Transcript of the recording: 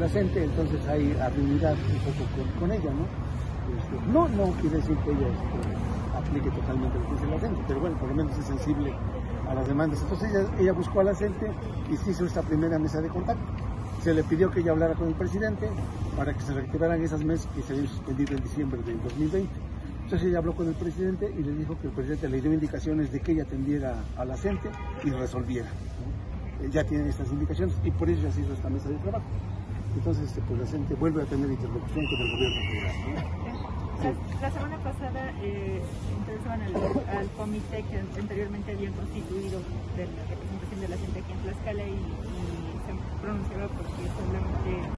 la CENTE, entonces hay afinidad un poco con ella, ¿no? No quiere decir que ella aplique totalmente lo que dice la CENTE, pero bueno, por lo menos es sensible a las demandas. Entonces ella buscó a la CENTE y se hizo esta primera mesa de contacto. Se le pidió que ella hablara con el presidente para que se reactivaran esas mesas que se habían suspendido en diciembre del 2020. Entonces ella habló con el presidente y le dijo que el presidente le dio indicaciones de que ella atendiera a la CENTE y resolviera, ¿no? Ya tienen estas indicaciones y por eso ya se hizo esta mesa de trabajo. Entonces pues la CENTE vuelve a tener interlocución con el gobierno federal, ¿no? La semana pasada interesaban al comité que anteriormente habían constituido de la representación de la CENTE aquí en Tlaxcala y se pronunciaba porque solamente